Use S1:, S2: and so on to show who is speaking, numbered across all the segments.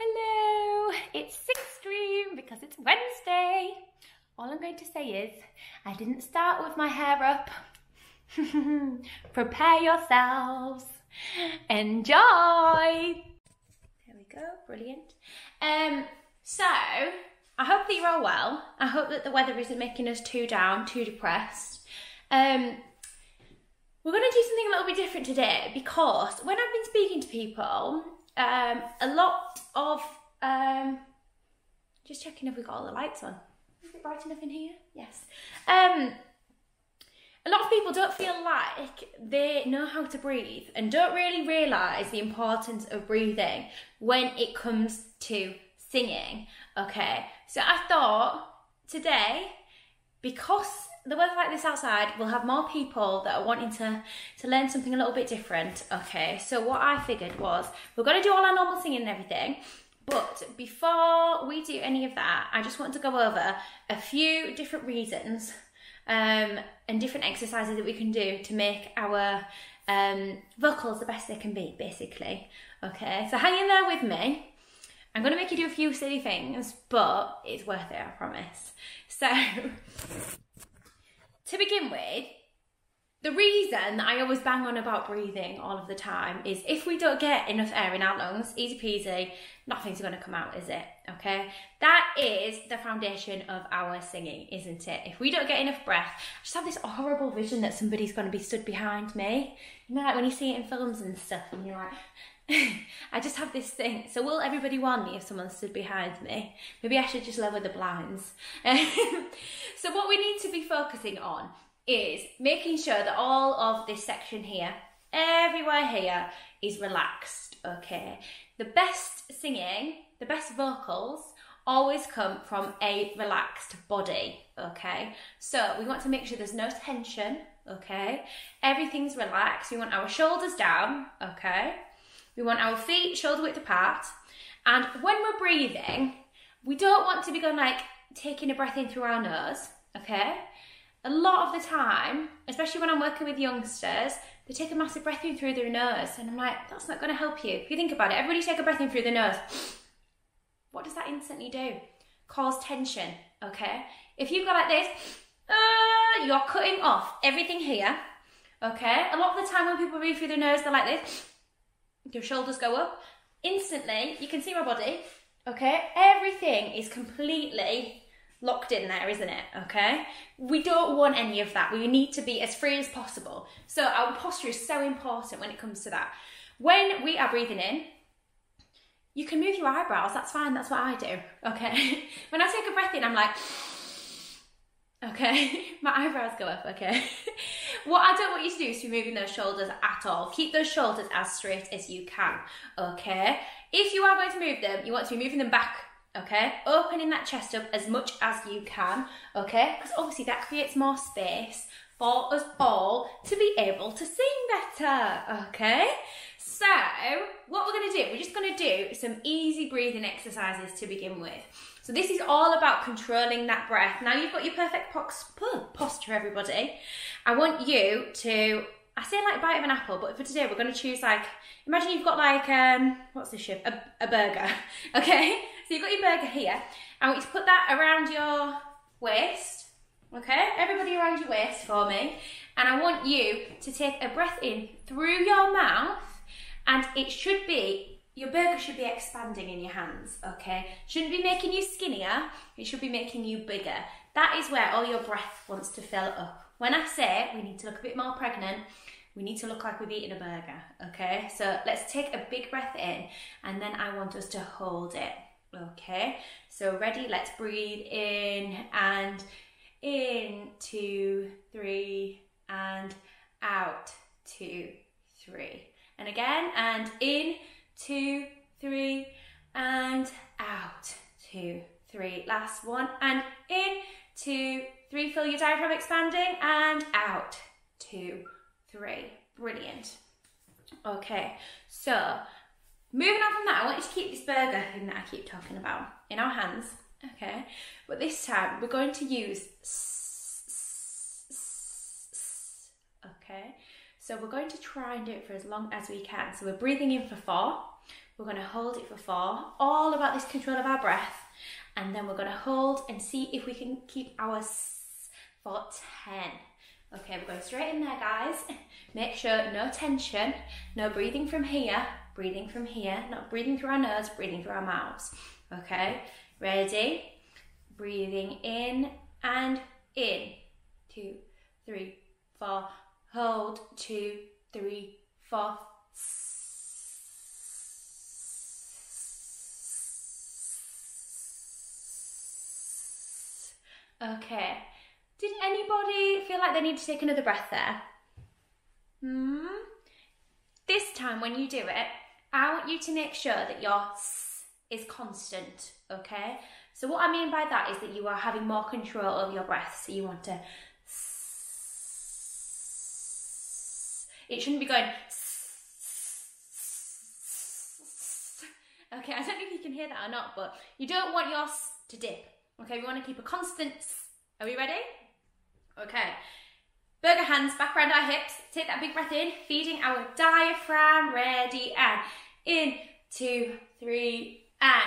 S1: Hello, it's Singstream because it's Wednesday. All I'm going to say is I didn't start with my hair up. Prepare yourselves. Enjoy. There we go, brilliant. So I hope that you're all well. I hope that the weather isn't making us too down, too depressed. We're going to do something a little bit different today because when I've been speaking to people, a lot of, just checking if we've got all the lights on. Is it bright enough in here? Yes. A lot of people don't feel like they know how to breathe and don't really realise the importance of breathing when it comes to singing, okay? So I thought today, because the weather like this outside, we'll have more people that are wanting to learn something a little bit different, okay? So what I figured was, we're going to do all our normal singing and everything, but before we do any of that, I just want to go over a few different reasons and different exercises that we can do to make our vocals the best they can be, basically, okay? So hang in there with me. I'm going to make you do a few silly things, but it's worth it, I promise. So, to begin with, the reason that I always bang on about breathing all of the time is if we don't get enough air in our lungs, easy peasy, nothing's going to come out, is it? Okay? That is the foundation of our singing, isn't it? If we don't get enough breath, I just have this horrible vision that somebody's going to be stood behind me. You know, like when you see it in films and stuff, and you're like, I just have this thing. So will everybody want me if someone stood behind me? Maybe I should just lower the blinds. So what we need to be focusing on is making sure that all of this section here, everywhere here, is relaxed, okay? The best singing, the best vocals, always come from a relaxed body, okay? So we want to make sure there's no tension, okay? Everything's relaxed. We want our shoulders down, okay? We want our feet shoulder width apart. And when we're breathing, we don't want to be going like taking a breath in through our nose, okay? A lot of the time, especially when I'm working with youngsters, they take a massive breath in through their nose. And I'm like, that's not going to help you. If you think about it, everybody take a breath in through their nose. What does that instantly do? Cause tension, okay? If you go like this, you're cutting off everything here, okay? A lot of the time when people breathe through their nose, they're like this. Your shoulders go up. Instantly, you can see my body, okay? Everything is completely locked in there, isn't it, okay? We don't want any of that. We need to be as free as possible. So our posture is so important when it comes to that. When we are breathing in, you can move your eyebrows, that's fine, that's what I do, okay? When I take a breath in, I'm like, okay, my eyebrows go up, okay? What I don't want you to do is to be moving those shoulders at all. Keep those shoulders as straight as you can, okay? If you are going to move them, you want to be moving them back, okay? Opening that chest up as much as you can, okay? Because obviously that creates more space for us all to be able to sing better, okay? So, what we're going to do, we're just going to do some easy breathing exercises to begin with. So this is all about controlling that breath. Now you've got your perfect posture, everybody. I want you to, I say like bite of an apple, but for today we're going to choose like, imagine you've got like, what's this shape? A burger, okay? So you've got your burger here. I want you to put that around your waist, okay? Everybody around your waist for me. And I want you to take a breath in through your mouth, and it should be, your burger should be expanding in your hands, okay? Shouldn't be making you skinnier, it should be making you bigger. That is where all your breath wants to fill up. When I say we need to look a bit more pregnant, we need to look like we've eaten a burger, okay? So let's take a big breath in, and then I want us to hold it, okay? So ready, let's breathe in, and in, 2, 3, and out, 2, 3. And again, and in, 2, 3, and out, 2, 3. Last one, and in, 2, 3. Feel your diaphragm expanding, and out, 2, 3. Brilliant. Okay, so moving on from that, I want you to keep this burger thing that I keep talking about in our hands, okay? But this time, we're going to use okay? So So we're going to try and do it for as long as we can. So we're breathing in for 4. We're going to hold it for 4. All about this control of our breath. And then we're going to hold and see if we can keep our s for 10. Okay, we're going straight in there, guys. Make sure no tension, no breathing from here, not breathing through our nose, breathing through our mouths. Okay, ready? Breathing in and in. 2, 3, 4. Hold. 2, 3, 4. Okay. Did anybody feel like they need to take another breath there? This time when you do it, I want you to make sure that your s is constant, okay? So what I mean by that is that you are having more control over your breath. So you want to s. It shouldn't be going s. Okay, I don't know if you can hear that or not, but you don't want your s to dip. Okay, we want to keep a constant s. Are we ready? Okay. Burger hands back around our hips. Take that big breath in, feeding our diaphragm. Ready, and in, 2, 3, and.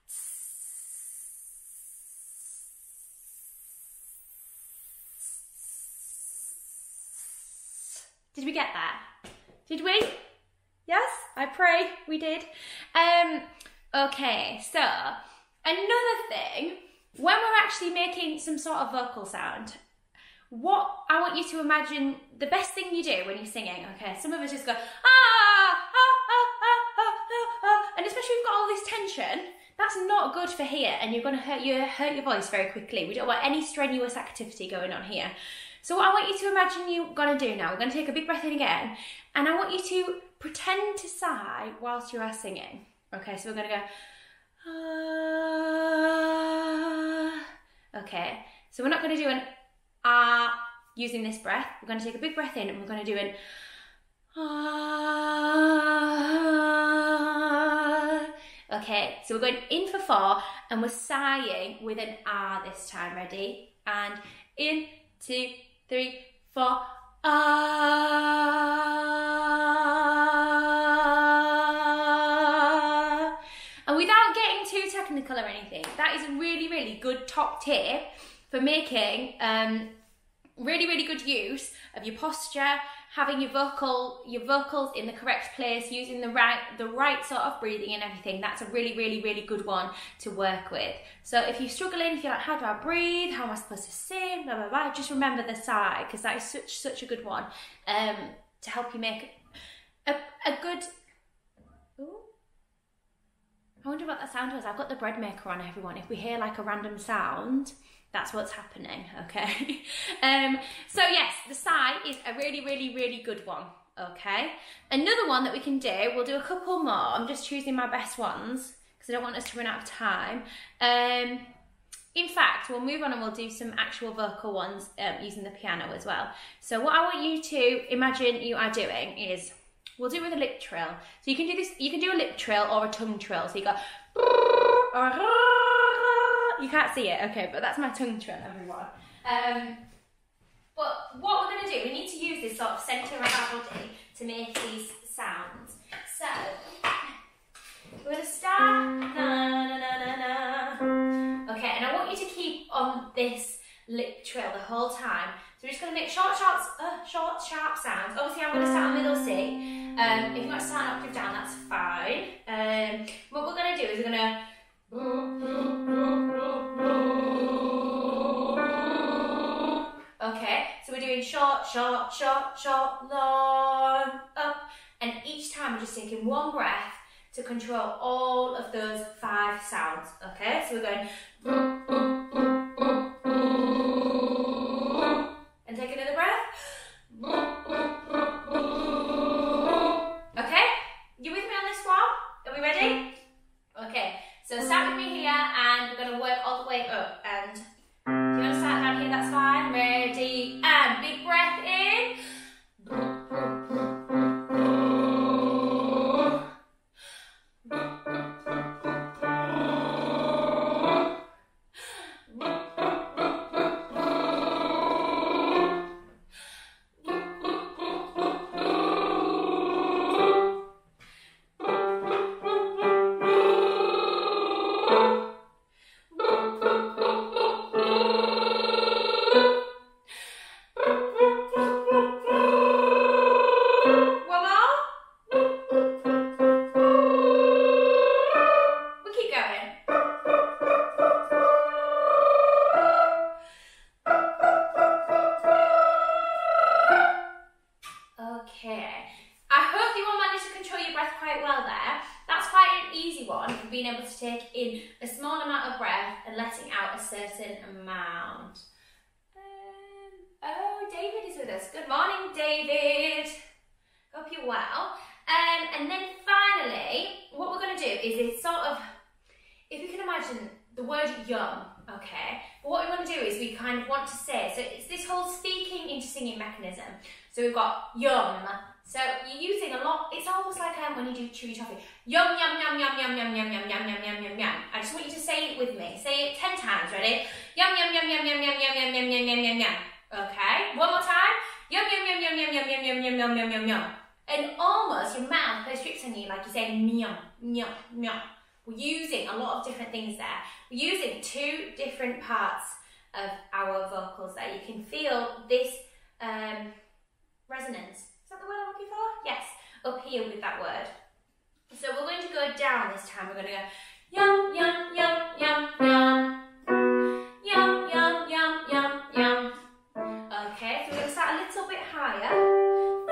S1: Did we get that? Did we? Yes, I pray we did. Okay, so another thing, when we're actually making some sort of vocal sound, what I want you to imagine, the best thing you do when you're singing, okay, some of us just go, and especially if you've got all this tension, that's not good for here, and you're going to hurt your voice very quickly. We don't want any strenuous activity going on here. So what I want you to imagine you're going to do now, we're going to take a big breath in again, and I want you to pretend to sigh whilst you are singing. Okay, so we're going to go, okay, so we're not going to do an using this breath. We're going to take a big breath in and we're going to do an okay, so we're going in for 4 and we're sighing with an this time. Ready? And in, 2, 3, 4. And without getting too technical or anything, that is a really, really good top tip for making really, really good use of your posture, having your vocals in the correct place, using the right sort of breathing and everything. That's a really, really, really good one to work with. So if you're struggling, if you're like, how do I breathe? How am I supposed to sing? Blah, blah, blah. Just remember the sigh, because that is such a good one to help you make a good... Ooh. I wonder what that sound was. I've got the bread maker on, everyone. If we hear like a random sound, that's what's happening, okay? So yes, the sigh is a really, really, really good one, okay? Another one that we can do, we'll do a couple more. I'm just choosing my best ones because I don't want us to run out of time. In fact, we'll move on and we'll do some actual vocal ones using the piano as well. So what I want you to imagine you are doing is, we'll do it with a lip trill. So you can do this, you can do a lip trill or a tongue trill. So you go, or you can't see it, okay, but that's my tongue trill, everyone. But what we're going to do, we need to use this sort of centre of our body to make these sounds. So, we're going to start, na, na, na, na, na. Okay, and I want you to keep on this lip trill the whole time. So we're just going to make short, sharp sounds. Obviously, I'm going to start on middle C. If you want to start an octave down, that's fine. What we're going to do is we're going to... Okay, so we're doing short, long, up, and each time we're just taking one breath to control all of those 5 sounds. Okay, so we're going and take another breath. Okay, you with me on this one? Are we ready? Okay, so start with me here and we're going to work all the way up, and if you want to start down here, that's fine. Ready, and big breath in. one for being able to take in a small amount of breath and letting out a certain amount. Oh, David is with us. Good morning, David. Hope you're well. And then finally, what we're going to do is this sort of, if you can imagine the word yum, okay? But what we want to do is we kind of want to say, so it's this whole speaking into singing mechanism. So we've got yum. So you're using a lot, it's almost like when you do chewy toffee. Yum, yum, yum, yum, yum, yum, yum, yum, yum, yum, yum, yum, yum. I just want you to say it with me. Say it 10 times, ready? Yum, yum, yum, yum, yum, yum, yum, yum, yum, yum, yum, yum, yum. Okay, one more time. Yum, yum, yum, yum, yum, yum, yum, yum, yum, yum, yum, yum, yum. And almost your mouth goes tricks on you like you're saying meow, meow, meow. We're using a lot of different things there. We're using 2 different parts of our vocals there. You can feel this resonance. Is that the word I'm looking for? Yes, up here with that word. So we're going to go down this time. We're going to go yum, yum, yum, yum, yum. Yum, yum, yum, yum, yum. Okay, so we're going to start a little bit higher.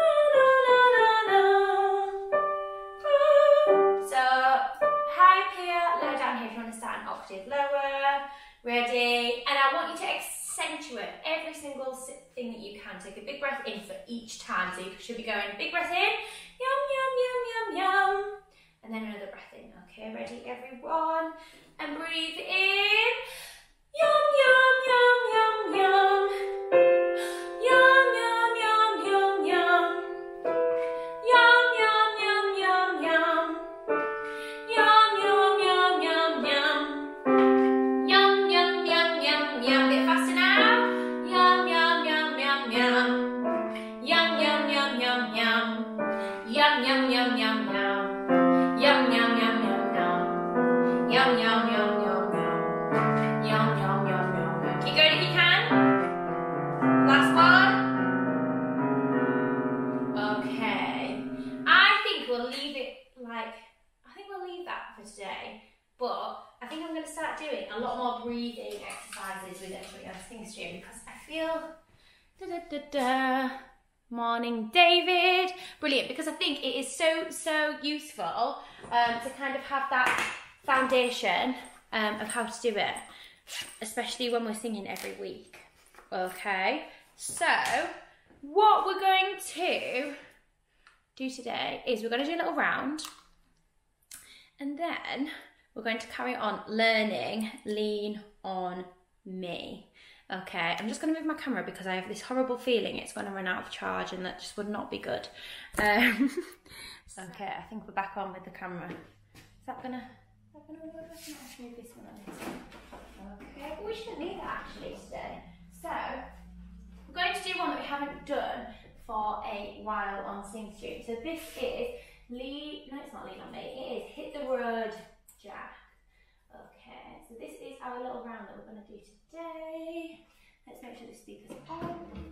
S1: So high up here, low down here if you want to start an octave lower. Ready? And I want you to accentuate every single thing that you can. Take a big breath in for each time. So you should be going big breath in, yum, yum, yum, yum, yum. And then another breath in. Okay, ready everyone? And breathe in. Yum, yum, yum, yum, yum. Yum, yum, yum, yum, yum. Yum, yum, yum, yum, yum. Yum, yum, yum, yum, yum. Yum, yum, yum, yum, yum. Bit faster now. Yum, yum, yum, yum, yum. Yum, yum, yum, yum, yum. Yum, yum, yum, yum, yum. Yum, yum, yum, yum, yum. Yum, yum, yum, yum, yum. Yum, yum, yum, yum, yum. Keep going if you can. Last one. Okay. I think we'll leave that for today. But I think I'm going to start doing a lot more breathing exercises with everybody on Singstream because I feel Morning, David. Brilliant, because I think it is so useful to kind of have that foundation of how to do it, especially when we're singing every week. Okay, so what we're going to do today is we're going to do a little round and then we're going to carry on learning Lean On Me. Okay, I'm just going to move my camera because I have this horrible feeling it's going to run out of charge and that just would not be good. Okay, I think we're back on with the camera. Is that going to work? Let's move this one on this one. Okay, but we shouldn't need that actually today. So, we're going to do one that we haven't done for a while on Singstream. So this is no it's not Lean On Me, it is Hit the Road Jack. Okay, so this is our little round that we're going to do today. Let's make sure the speaker's on.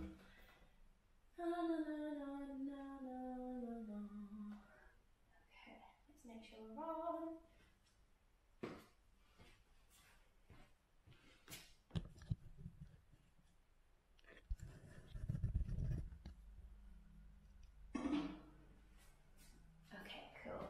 S1: Okay, let's make sure we're on. Okay, cool.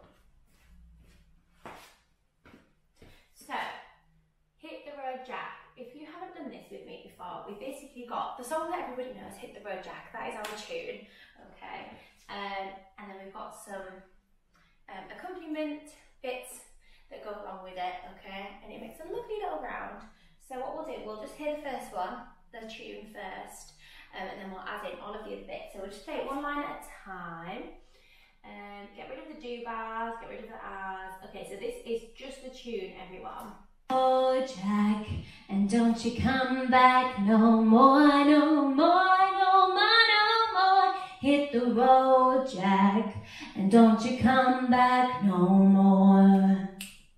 S1: So, Hit the Road Jack. If you haven't done this with me before, we've basically got the song that everybody knows, Hit the Road Jack. That is our tune, okay? And then we've got some accompaniment bits that go along with it, okay? And it makes a lovely little round. So what we'll do, we'll just hear the first one, the tune first, and then we'll add in all of the other bits. So we'll just play it one line at a time. Get rid of the do-bars, get rid of the ahs. Okay, so this is just the tune, everyone. Oh, Jack, and don't you come back no more, no more, no more, no more. Hit the road, Jack, and don't you come back no more.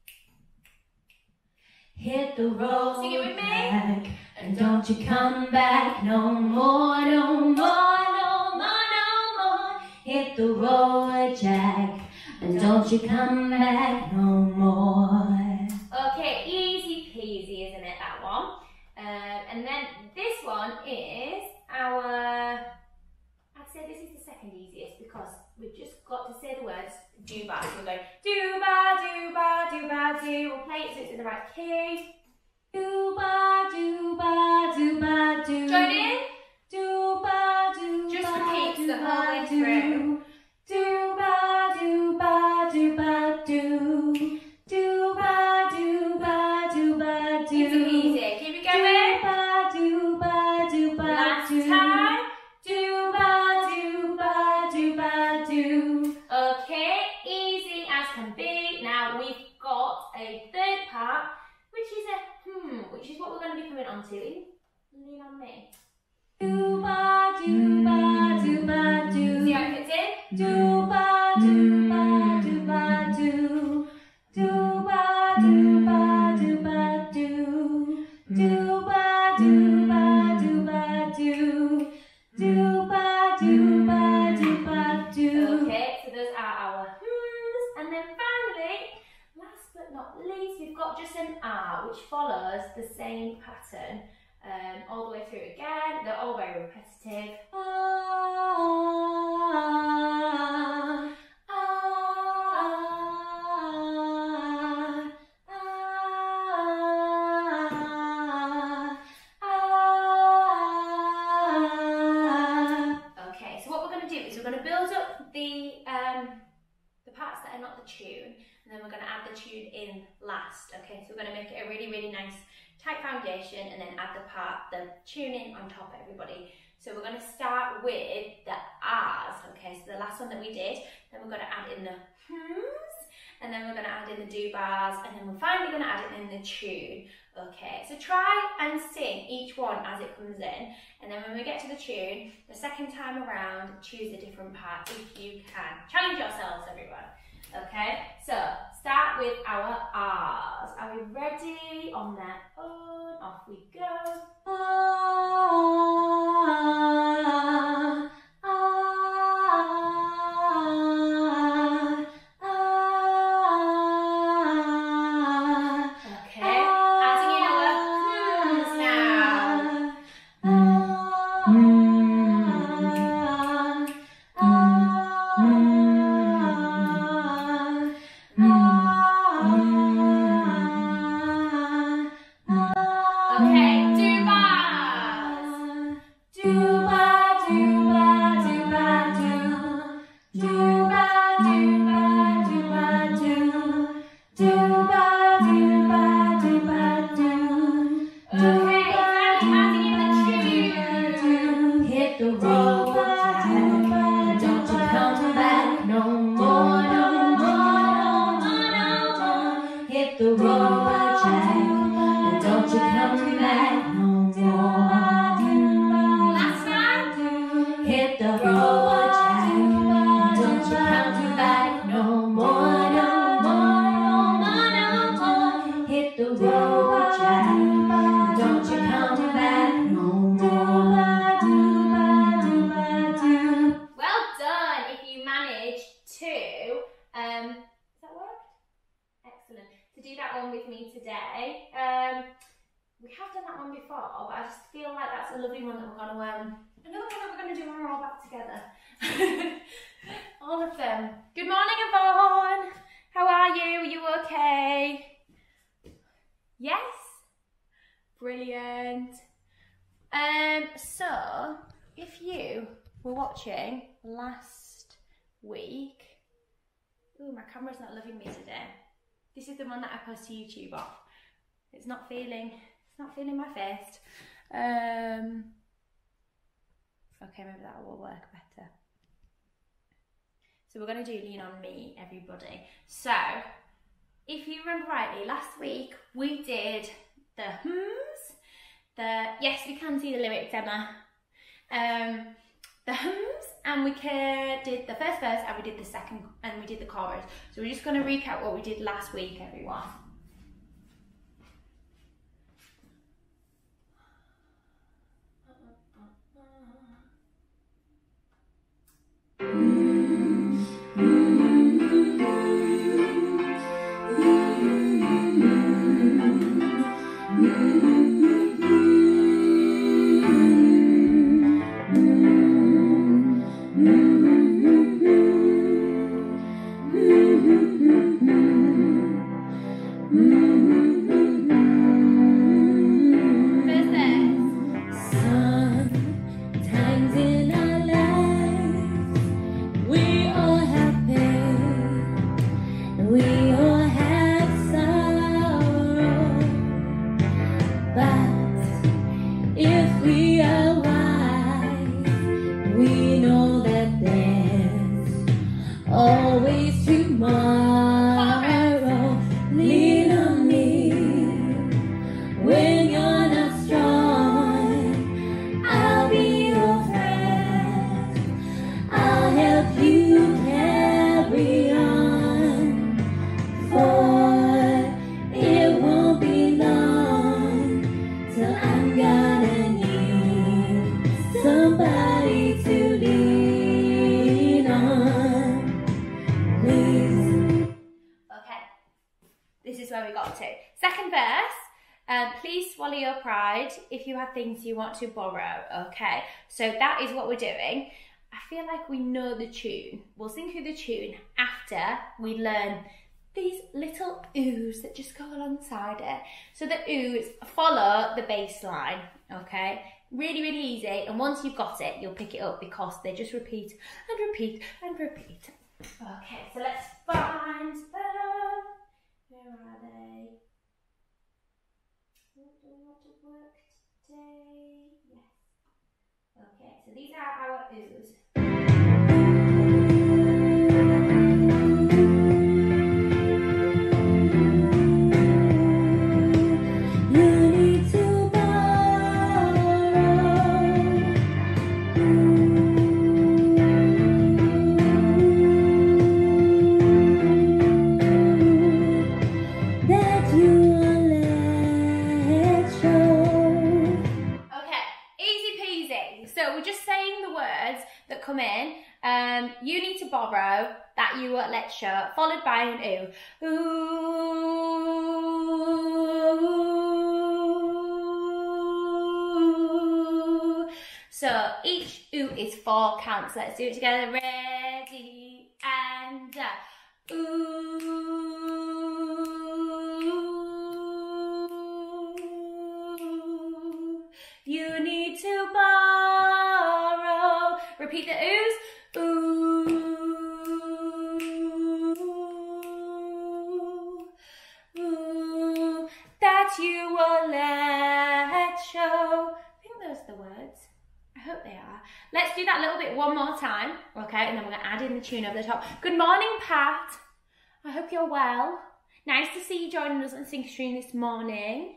S1: Hit the road, sing it with me. Jack, and don't you come back no more, no more, no more, no more. Hit the road, Jack, and don't you come back no more. Okay, easy peasy, isn't it, that one? And then this one is our, I'd say this is the second easiest because we've just got to say the words do-ba. So we're going do-ba, do-ba, do-ba, We'll play it so it's in the right key. Do-ba, do-ba, do-ba, do. Join in. Do-ba, do-ba, just repeats the whole way through. Do-ba, do-ba, do-ba, do. Do-ba, do-ba, do-ba, do. Easy peasy. Keep it going. Do-ba, do-ba, do-ba, last do. Time. Do-ba, do-ba, do-ba, do. Okay, easy as can be. Now we've got a third part, which is a which is what we're going to be coming on to in Lean On Me. Do-ba, do-ba, do-ba, do. See how it fits in? Do-ba, do-ba, do-ba, do. Do-ba, do-ba, do-ba, do. Do-ba, do-ba, do-ba, do. Do-ba, do-ba, do-ba, do. Okay, so those are our hms. And then finally, last but not least, we've got just an R, which follows the same pattern all the way through again. They're all very repetitive. Okay, so what we're going to do is we're going to build up the parts that are not the tune, and then we're going to add the tune in last. Okay, so we're going to make it a really, really nice tight foundation and then add the tune in on top, everybody. So we're going to start with the R's, okay, so the last one that we did, then we're going to add in the hms, and then we're going to add in the do-bars, and then we're finally going to add it in the tune. Okay, so try and sing each one as it comes in, and then when we get to the tune, the second time around, choose a different part if you can. Challenge yourselves, everyone. Okay, so start with our R's. Are we ready? On their own, off we go. Okay, adding in our hms now. To do that one with me today. We have done that one before, but I just feel like that's a lovely one that we're going to another one that we're going to do when we're all back together. All of them. Good morning, Yvonne. How are you? Are you okay? Yes? Brilliant. So if you were watching last week, ooh, my camera's not loving me today. This is the one that I post to YouTube off. It's not feeling my face. Okay, maybe that will work better. So we're going to do Lean On Me, everybody. So, if you remember rightly, last week we did the hms, yes, we can see the lyrics, Emma. The hms, and we did the first verse, and we did the second, and we did the chorus. So we're just going to recap what we did last week, everyone.
S2: tomorrow. Lean on me when you're not strong. I'll be your friend. I'll help you carry on. For it won't be long till I'm gonna need somebody to lean on. Please.
S1: Okay, this is where we got to. Second verse. Please swallow your pride if you have things you want to borrow. Okay, so that is what we're doing. I feel like we know the tune. We'll sing through the tune after we learn these little oohs that just go alongside it. So the oohs follow the bass line, okay? Really, really easy. And once you've got it, you'll pick it up because they just repeat and repeat and repeat. Okay, so let's find them. Where are they? Do we want to work today? Yes. Okay, so these are our oohs. Come in, you need to borrow, that you let show, followed by an ooh. Ooh. So each ooh is 4 counts. Let's do it together. Ready and ooh. You need to borrow. Repeat the oohs. Ooh. Ooh. That you will let show. I think those are the words. I hope they are. Let's do that little bit one more time. Okay, and then we're going to add in the tune over the top. Good morning, Pat. I hope you're well. Nice to see you joining us on Singstream this morning.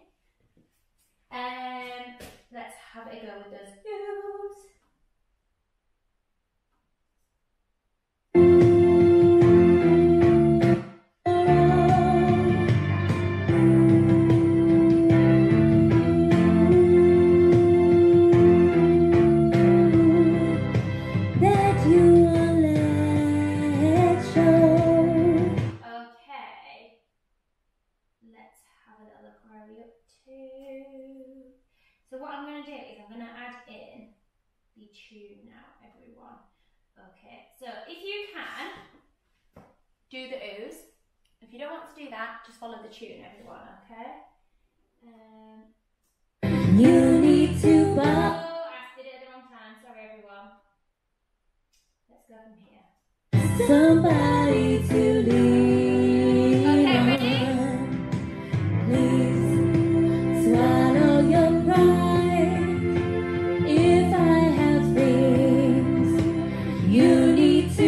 S1: Let's have a go with those oohs. So what I'm going to do is I'm going to add in the tune now, everyone. Okay, so if you can, do the oohs. If you don't want to do that, just follow the tune, everyone, okay?
S2: You need to buy.
S1: Oh, I did it at the wrong time. Sorry, everyone. Let's go from here.
S2: Somebody to lean on.
S1: Okay, ready?
S2: Please swallow your pride. If I have things you need to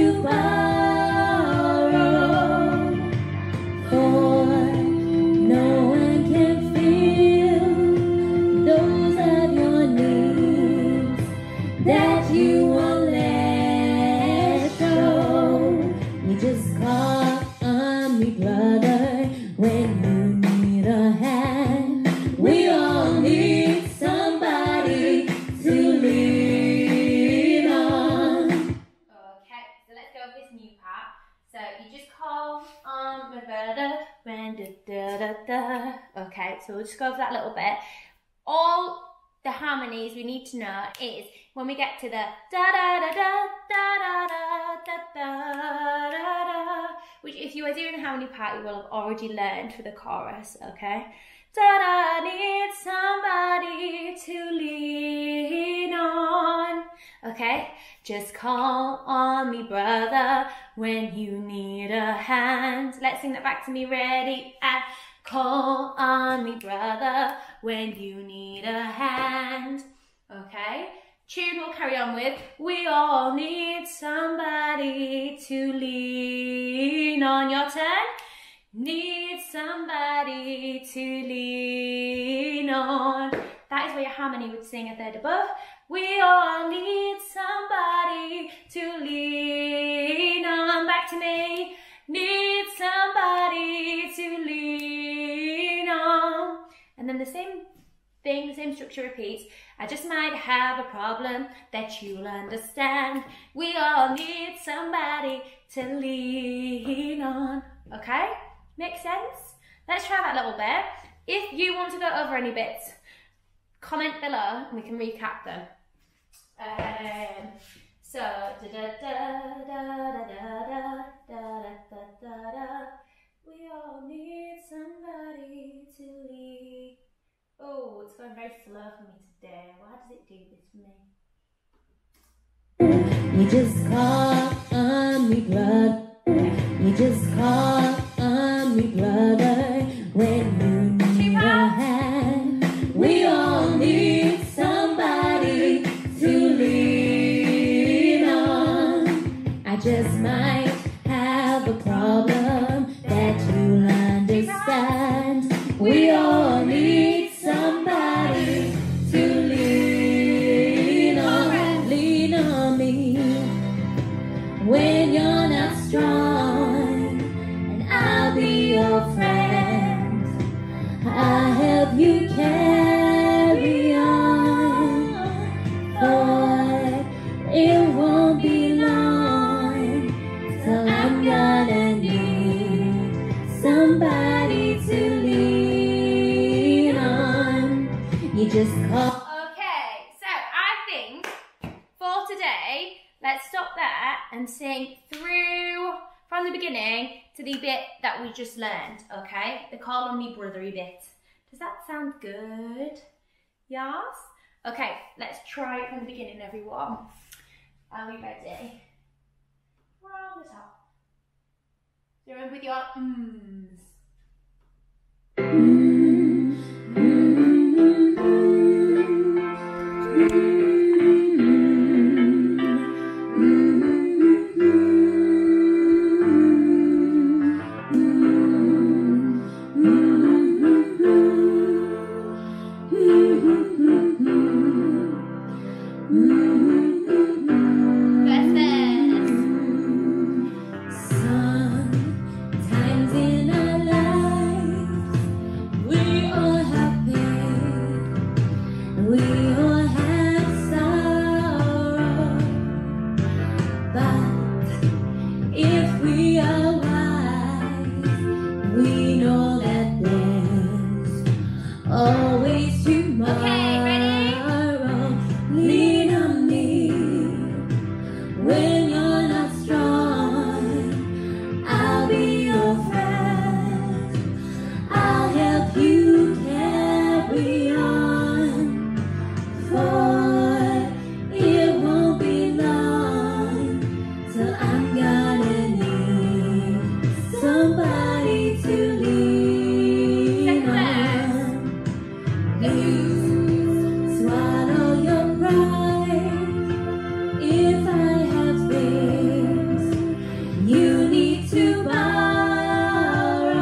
S2: borrow, for no one can feel those of your needs that you won't let show. You just call on me, brother, when you need a hand. We all need somebody to lean on.
S1: Okay, so let's go with this new part. So you just call on my brother when da-da-da-da. Okay, so we'll just go over that little bit. All the harmonies we need to know is when we get to the da-da-da-da-da-da-da-da-da-da, which if you are doing a harmony part, you will have already learned for the chorus, okay? Da-da, need somebody to lean on, okay? Just call on me, brother, when you need a hand. Let's sing that back to me, ready? Call on me, brother, when you need a hand, okay? Tune we'll carry on with. We all need somebody to lean on. Your turn. Need somebody to lean on. That is where your harmony would sing a third above. We all need somebody to lean on. Back to me. Need somebody to lean on. And then the same thing, the same structure repeats. I just might have a problem that you'll understand. We all need somebody to lean on. Okay? Makes sense? Let's try that little bit. If you want to go over any bits, comment below and we can recap them. So, da da da da da da da da da da. We all need somebody to lead. Oh, it's going very slow for me today. Why does it do this for me?
S2: You just call on me, brother. You just call on me, brother. When you need a hand, we all need somebody to lean on. I just might have a problem that you'll understand. We all need somebody to lean on. Lean on me when you're not strong, and I'll be your friend. I'll help you carry on, for it won't be long till I'm gonna need somebody to lean on. You just call.
S1: Okay, so I think for today, let's stop there and sing through from the beginning to the bit that we just learned, okay? The call on me brothery bit. Does that sound good? Yes? Okay, let's try it from the beginning, everyone. Are we ready? From the top. So remember with your ums.
S2: Sometimes in our lives, we all have pain, we all have sorrow. But if we are wise, we know that there's always tomorrow.
S1: Okay, ready?
S2: Lean on me when you're not strong. I'll be your friend. I'll help you carry on, for it won't be long till I'm gonna need somebody to lean on. You swallow your pride. If I have things you need to borrow,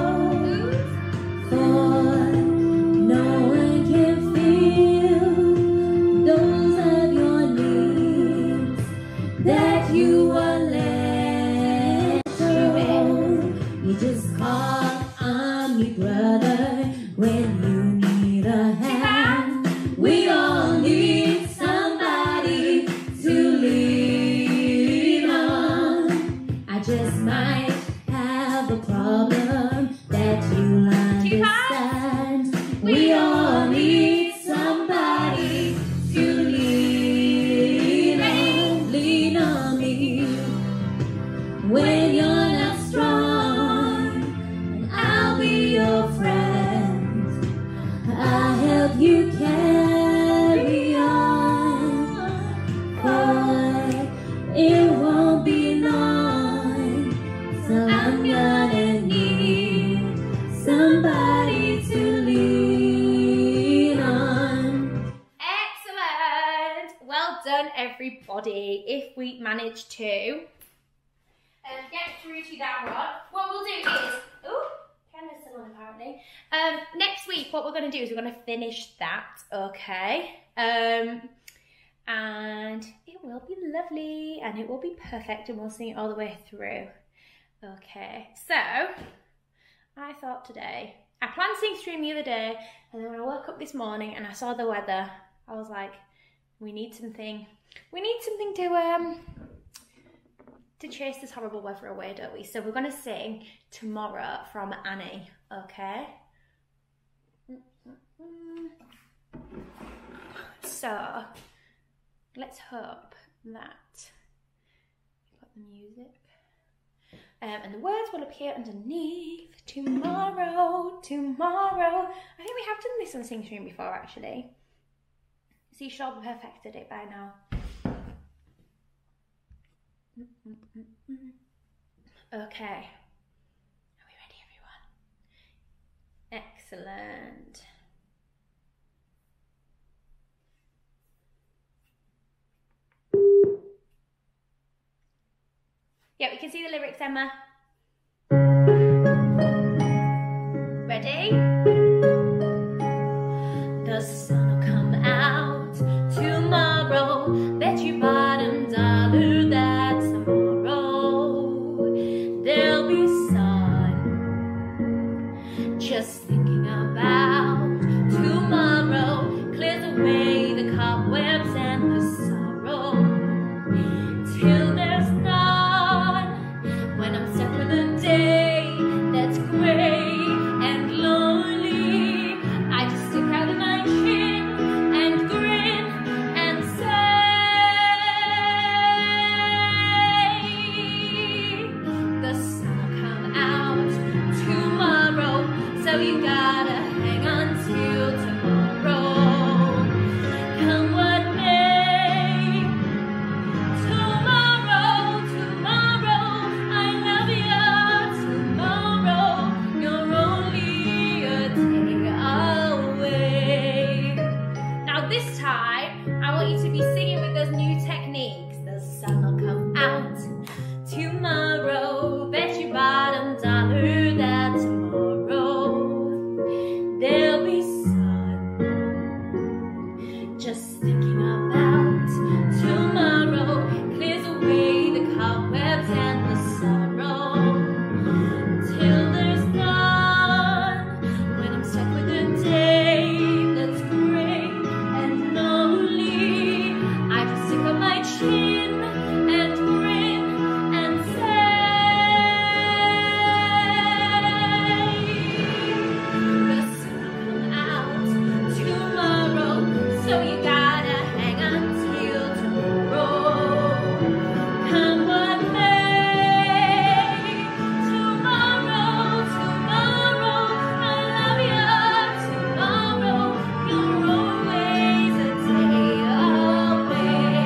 S2: for no one can feel those of your needs that you are led to. You just call on me, brother, when you need a hand. We all need somebody to lean on. I just might have a problem that you'll understand. We all need somebody to lean on. Lean on me when you're not strong, and I'll be your friend. I'll help you carry on, for it won't be long, so I'm gonna need somebody to lean on.
S1: Excellent. Well manage to get through to that one. What we'll do is, oh, camera's still on apparently. Next week, what we're going to do is we're going to finish that, okay? And it will be lovely and it will be perfect and we'll sing it all the way through. Okay, so I thought today, I planned Singstream the other day, and then when I woke up this morning and I saw the weather, I was like, we need something to chase this horrible weather away, don't we? So we're gonna sing Tomorrow from Annie, okay? So let's hope that you've got the music. And the words will appear underneath. Tomorrow, tomorrow. I think we have done this on Singstream before, actually. So you should all be perfected it by now. Okay. Are we ready, everyone? Excellent. Yeah, we can see the lyrics, Emma. Ready? The sun will come out tomorrow. Bet you bottom dollar that tomorrow there'll be sun. Just thinking about tomorrow clears away the cobwebs and the sorrow. Till there's none. When I'm stuck with a day that's grey and lonely, I just stick out of my chin and grin and say, the sun will come out tomorrow, so you gotta hang on till tomorrow. Come what may. Tomorrow, tomorrow, I love you. Tomorrow, you're only a day away. Now this time, I want you to be singing with those new techniques. The sun will come out tomorrow. Bet you bottom dollar that tomorrow there'll be sun. Just thinking about tomorrow clears away the cobwebs and the sorrow. Till there's none. When I'm stuck with a day that's grey and lonely, I just stick up my chin and grin and say, the sun will come out tomorrow, so you gotta hang on till tomorrow. Come what may. Tomorrow, tomorrow, I love you. Tomorrow, you're always a day away.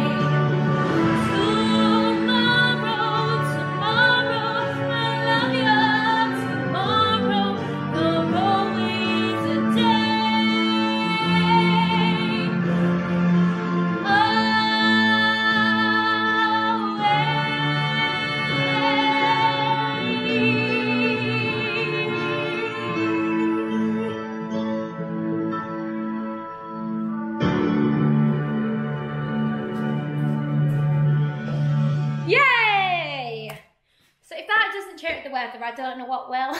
S1: Tomorrow, tomorrow, I love you. Tomorrow, you're always a Yay! So if that doesn't cheer up the weather, I don't know what will.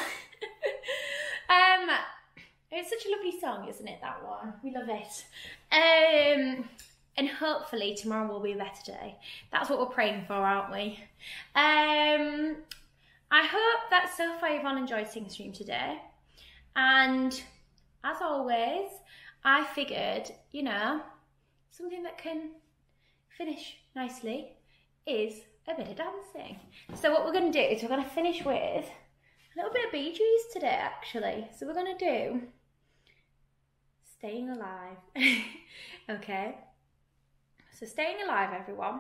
S1: It's such a lovely song, isn't it, that one? We love it. And hopefully tomorrow will be a better day. That's what we're praying for, aren't we? I hope that so far you've all enjoyed Singstream today. And as always, I figured, you know, something that can finish nicely is a bit of dancing. So what we're going to do is we're going to finish with a little bit of Bee Gees today, actually. So we're going to do Staying Alive. Okay. So Staying Alive, everyone.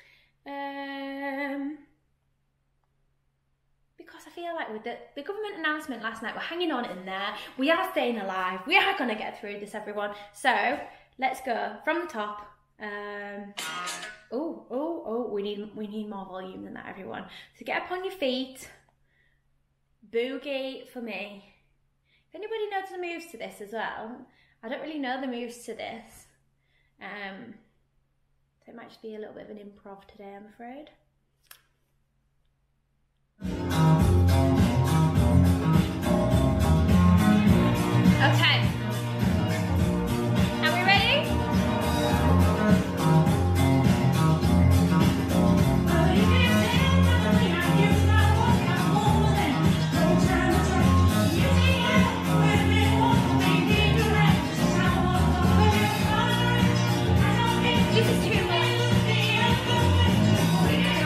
S1: Because I feel like with the government announcement last night, we're hanging on in there. We are staying alive. We are going to get through this, everyone. So let's go from the top We need more volume than that, everyone. So get up on your feet. Boogie for me. If anybody knows the moves to this as well, I don't really know the moves to this. So it might just be a little bit of an improv today, I'm afraid. Okay. Are we ready? This is too much.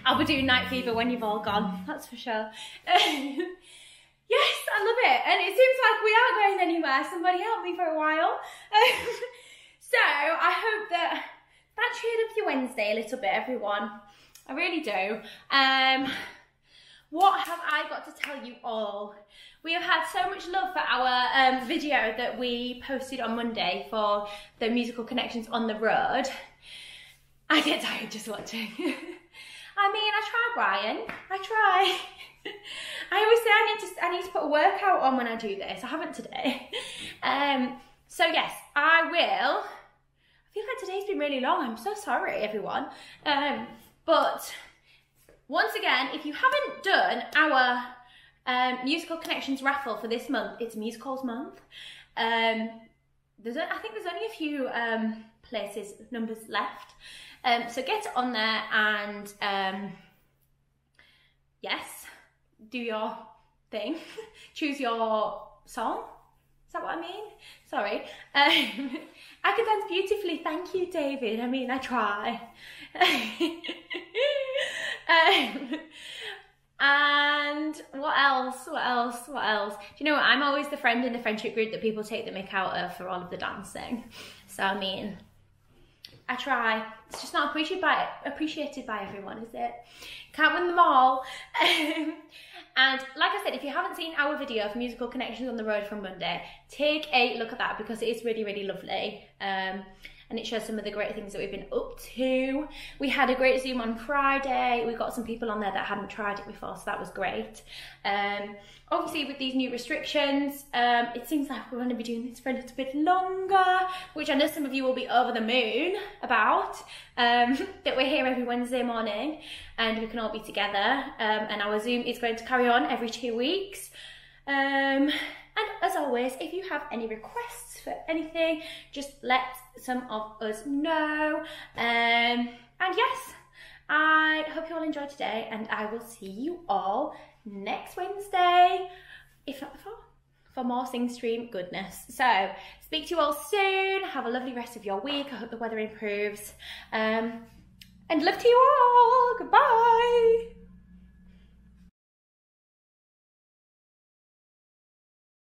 S1: I'll be doing Night Fever when you've all gone, that's for sure. Yes, I love it. And it seems like we aren't going anywhere. Somebody help me for a while. So I hope that cheered up your Wednesday a little bit, everyone. I really do. What have I got to tell you all? We have had so much love for our video that we posted on Monday for the musical connections on the road. I get tired just watching. I mean, I try, Brian. I try. I always say I need to put a workout on when I do this. I haven't today. So yes, I will. I feel like today's been really long. I'm so sorry, everyone. But once again, if you haven't done our musical connections raffle for this month, it's musicals month. I think there's only a few numbers left. So get on there and yes, do your thing. Choose your song. Is that what I mean? Sorry. I can dance beautifully. Thank you, David. I mean, I try. And what else? Do you know what? I'm always the friend in the friendship group that people take the mick out of for all of the dancing. So, I mean, I try. It's just not appreciated by everyone, is it? Can't win them all. And like I said, if you haven't seen our video for Musical Connections on the Road from Monday, take a look at that because it is really, really lovely. And it shows some of the great things that we've been up to. We had a great Zoom on Friday. We got some people on there that hadn't tried it before, so that was great. Obviously, with these new restrictions, it seems like we're going to be doing this for a little bit longer, which I know some of you will be over the moon about, that we're here every Wednesday morning and we can all be together. And our Zoom is going to carry on every 2 weeks. And as always, if you have any requests for anything, just let some of us know. And yes, I hope you all enjoyed today, and I will see you all next Wednesday, if not before, for more Singstream goodness. So, speak to you all soon. Have a lovely rest of your week. I hope the weather improves. And love to you all. Goodbye.